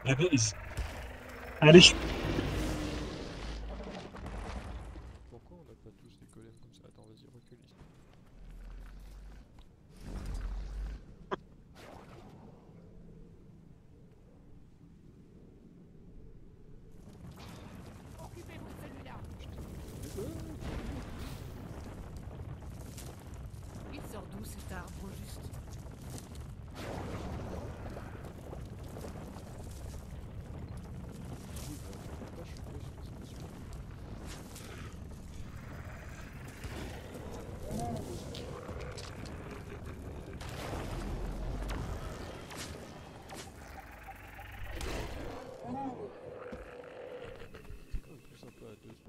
Réveille. Allez. Pourquoi on n'a pas tous des golems comme ça? Attends, vas-y, recule ici. Occupez-vous de celui-là. Il sort d'où cet arbre au juste? Pas choqué sur cette question. C'est quand même plus sympa à deux.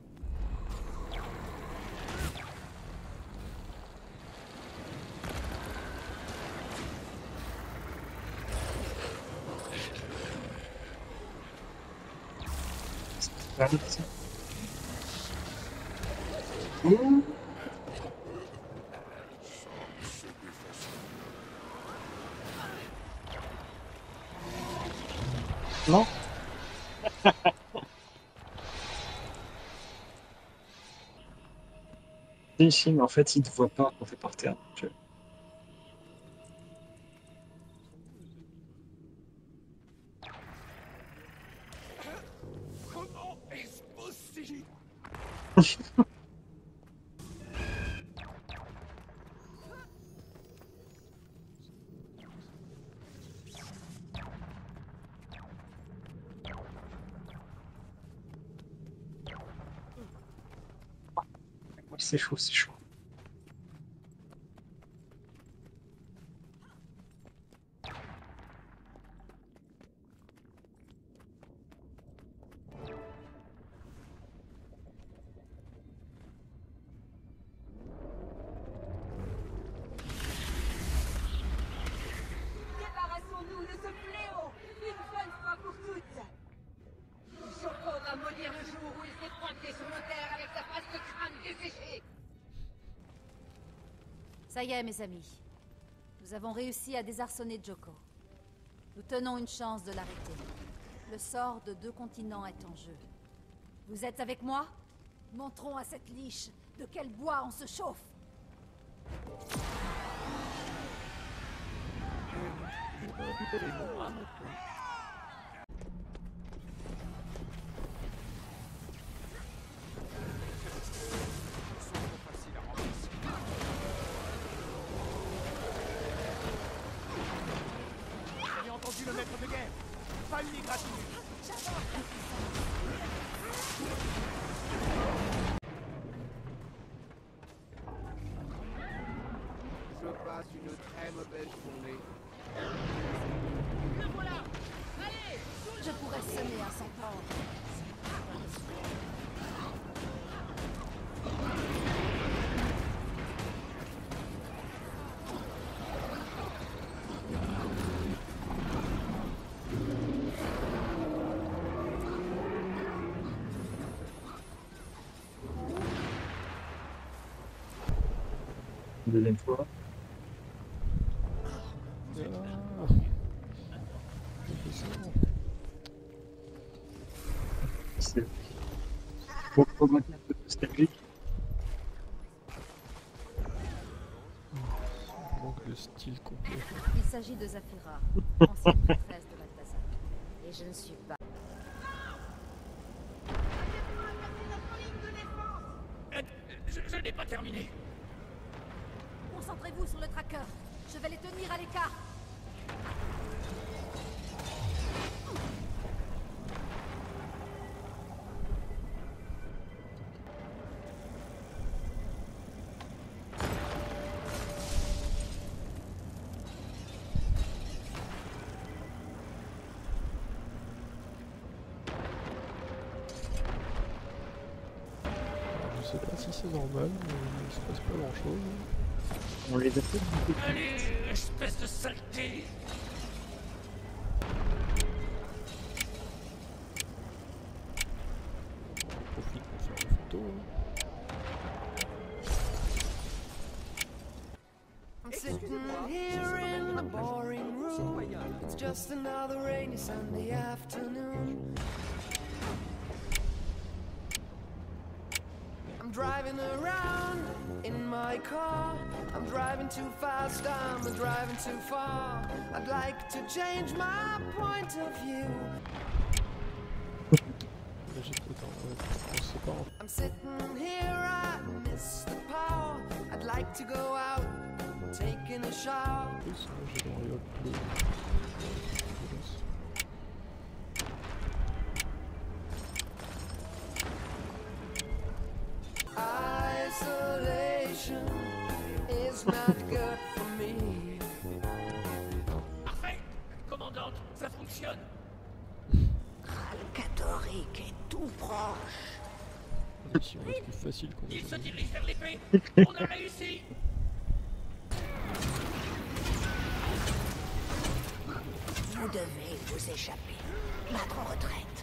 Ouh. Non. Si, mais en fait, il te voit pas quand t'es par terre. Comment est-ce possible? C'est chaud, c'est chaud. Débarrassons-nous de ce fléau, une bonne fois pour toutes. Joko va maudire le jour où il s'est pointé sur nos terres avec sa face de crâne desséchée. Ça y est, mes amis. Nous avons réussi à désarçonner Joko. Nous tenons une chance de l'arrêter. Le sort de 2 continents est en jeu. Vous êtes avec moi? Montrons à cette liche de quel bois on se chauffe. J'ai entendu le maître de guerre. Pas une égratignure. Je passe une très mauvaise journée. Le voilà. Allez, Je pourrais semer à son corps. Deuxième fois. Ah, C'est pour maintenir un peu de stabilité. il manque le style complet. Il s'agit de Zafira, ancienne prêtresse de Balthazar. Et je ne suis pas... Je n'ai pas terminé. Concentrez-vous sur le tracker. Je vais les tenir à l'écart. Je sais pas si c'est normal, mais il se passe pas grand chose. On les a fait beaucoup plus. Allez, espèce de saleté. Profite pour faire des photos. Sitting here in the boring room. It's just another rainy Sunday afternoon. I'm driving around in my car. I'm driving too fast, I'm driving too far. I'd like to change my point of view. I'm sitting here, I miss the power. I'd like to go out, taking a shower. Isolation is not good for me. Parfait. Commandante, ça fonctionne. Alcatoric est tout proche. Si on reste plus facile qu'on Il se a dirige vers l'épée. On a réussi. Vous devez vous échapper. Battre en retraite.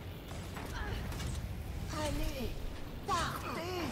Allez, partez.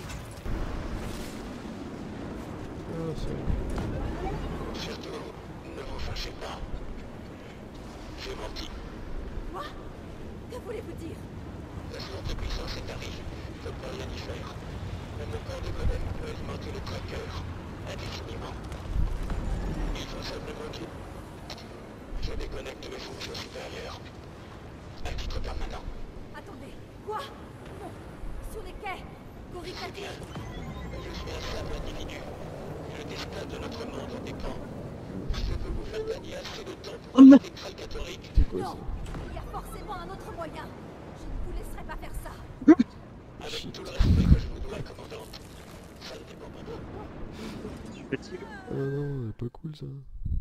Ah, c'est... Surtout, ne vous fâchez pas. J'ai menti. Quoi? Que voulez-vous dire? La source de puissance est arrivée. Je ne peux rien y faire. Mais mon corps de golem peut augmenter le tracker indéfiniment. Il faut simplement que je déconnecte mes fonctions supérieures. À titre permanent. Attendez, quoi? Non, sur les quais, Gorikati. Je suis un simple individu. Le destin de notre monde dépend. Je peux vous faire gagner assez de temps pour arrêter Kral catholique. C'est quoi Non, ça? il y a forcément un autre moyen. Je ne vous laisserai pas faire ça. Avec tout le respect que je vous dois, commandante. Ça ne dépend pas de vous. Je suis fatigué. Ah non, c'est pas cool ça.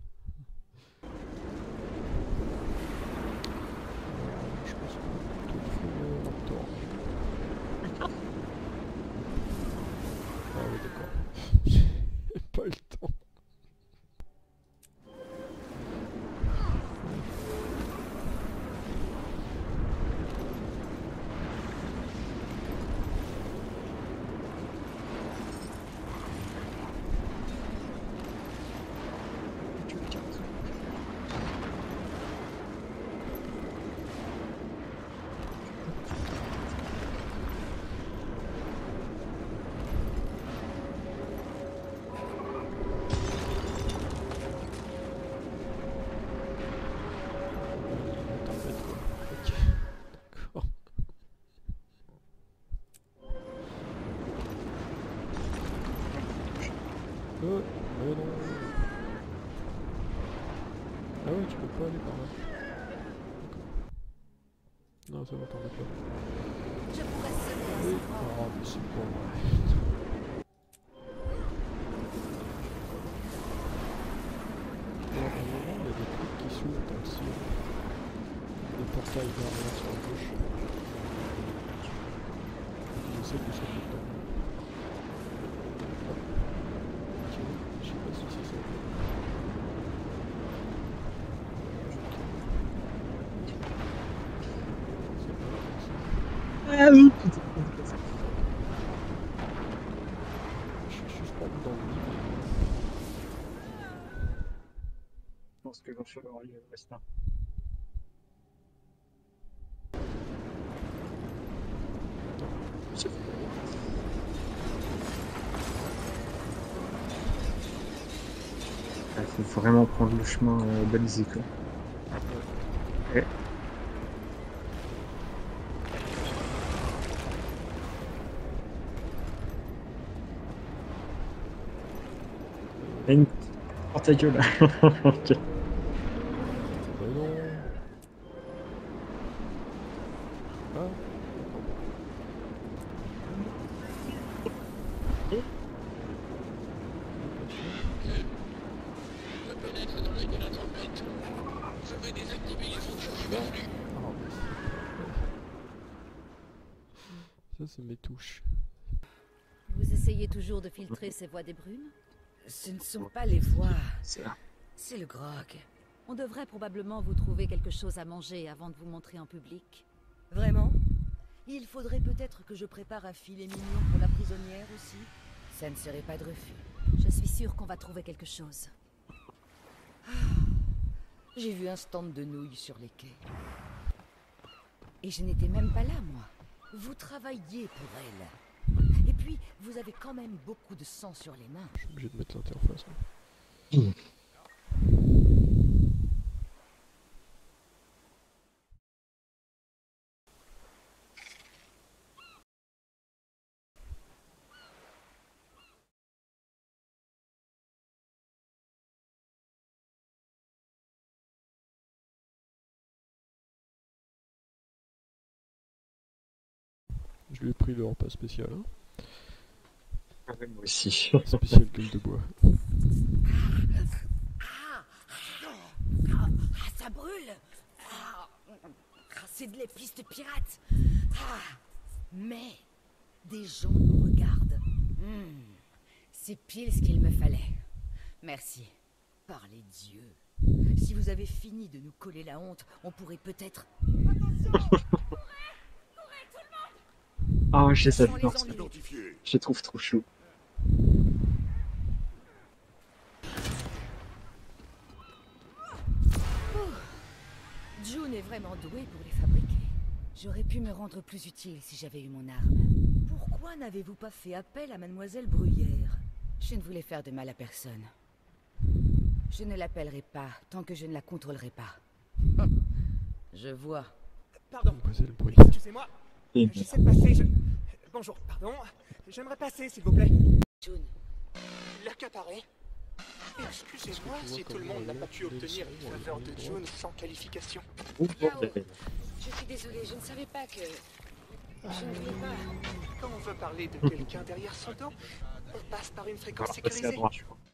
Je pense qu'on va plutôt faire Raptor. Ah oui d'accord. J'ai pas le temps. Tu me casses. Tempête quoi. Ok. D'accord. Mais non. Ah ouais, tu peux pas aller par là. D'accord. Non, ça va, t'en pas. Je pourrais semer à Oui. ce moment. Ah, mais c'est pas vrai. Bon, à un moment, il y a des trucs qui s'ouvrent dans le ciel. Des portails vers là sur la gauche. J'essaie de sauter dedans. Ok, je sais pas si c'est ça. C'est pas ça. Ah oui, putain. Je suis suspendu dans le lit. Je pense que j'en ferai le reste là. Il faut vraiment prendre le chemin balisé quoi. Ouais. Une... Oh ta gueule. Ok. Mais non. Ah. Je peux naître dans l'œil de la tempête. Je vais désactiver les fonctions superflues. Ah, mais ça, c'est mes touches. Vous essayez toujours de filtrer ces voix des brumes? Ce ne sont pas les voix, Ça. c'est le grog. On devrait probablement vous trouver quelque chose à manger avant de vous montrer en public. Vraiment? Il faudrait peut-être que je prépare un filet mignon pour la prisonnière aussi. Ça ne serait pas de refus. Je suis sûre qu'on va trouver quelque chose. J'ai vu un stand de nouilles sur les quais. Et je n'étais même pas là, moi. Vous travailliez pour elle. Et puis, vous avez quand même beaucoup de sang sur les mains. Je suis obligé de mettre l'interface. Je lui ai pris le repas spécial. Hein. Ah ouais, moi aussi. Spécial gueule de bois. Ça brûle. C'est de l'épice de pirate. Mais des gens nous regardent. C'est pile ce qu'il me fallait. Merci. Par les dieux. Si vous avez fini de nous coller la honte, on pourrait peut-être... Ah, je les Sans les adore. ennuyer. Je les trouve trop chauds. June est vraiment douée pour les fabriquer. J'aurais pu me rendre plus utile si j'avais eu mon arme. Pourquoi n'avez-vous pas fait appel à Mademoiselle Bruyère? Je ne voulais faire de mal à personne. Je ne l'appellerai pas tant que je ne la contrôlerai pas. Je vois. Pardon, Mademoiselle Bruyère. excusez-moi. Et J'essaie de passer, Bonjour, pardon. J'aimerais passer, s'il vous plaît. June. L'accaparer. Excusez-moi Est-ce que tu si vois tout le comment monde n'a elle pas pu est obtenir dessus, une faveur de elle est June sans qualification. oh, bordel. Je suis désolée, je ne savais pas que... Je ne voulais pas... Quand on veut parler de quelqu'un derrière son dos, on passe par une On fréquence va passer à sécurisée. droite, je crois.